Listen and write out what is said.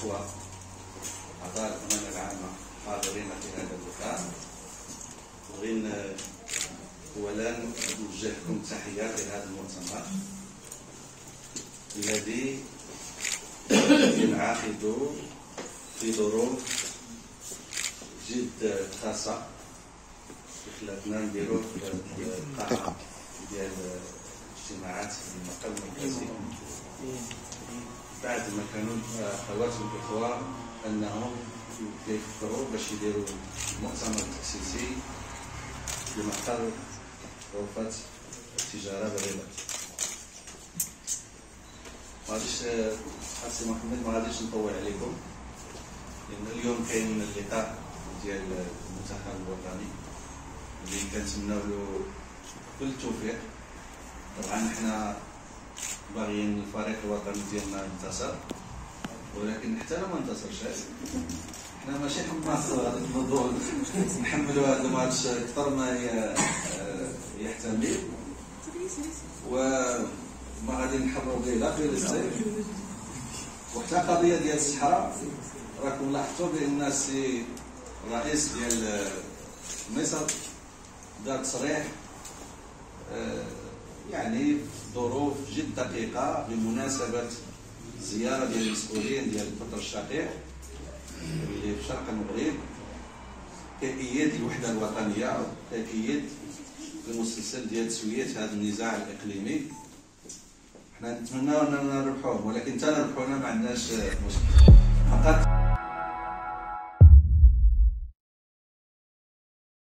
الإخوة أعضاء الأمانة العامة حاضرين في هذا اللقاء، بغينا أولا نوجه لكم تحية في هذا المؤتمر الذي ينعقد في ظروف جد خاصة. خلاتنا نديرو في القاعة ديال الاجتماعات في المقر المركزي بعد ما كانوا خواتم الإخوة أنهم كيفكروا باش يديروا مؤتمر تأسيسي لمقر غرفة التجارة بالرباط. ما غاديش السي محمد ما غاديش نطول عليكم، لأن اليوم كاين اللقاء ديال المنتخب الوطني اللي كنتمناو له كل التوفيق. طبعا حنا باغيين الفريق الوطني ديالنا ينتصر، ولكن حتى لو ما انتصرش حنا ماشي حماس هذا الموضوع نحملوا هذا الماتش اكثر ما يحتمل، وما غادي نحروا به لا غير السيف. وحتى قضيه ديال الصحراء راكم لاحظتوا بان السي الرئيس ديال مصر دار تصريح يعني ظروف جد دقيقه بمناسبه الزياره ديال المسؤولين ديال القطر الشقيق اللي في شرق المغرب، كيأيد الوحده الوطنيه، كيأيد المسلسل ديال تسويه هذا النزاع الاقليمي. حنا نتمناو اننا نربحوهم، ولكن حتى نربحونا ما عندناش مشكل. فقط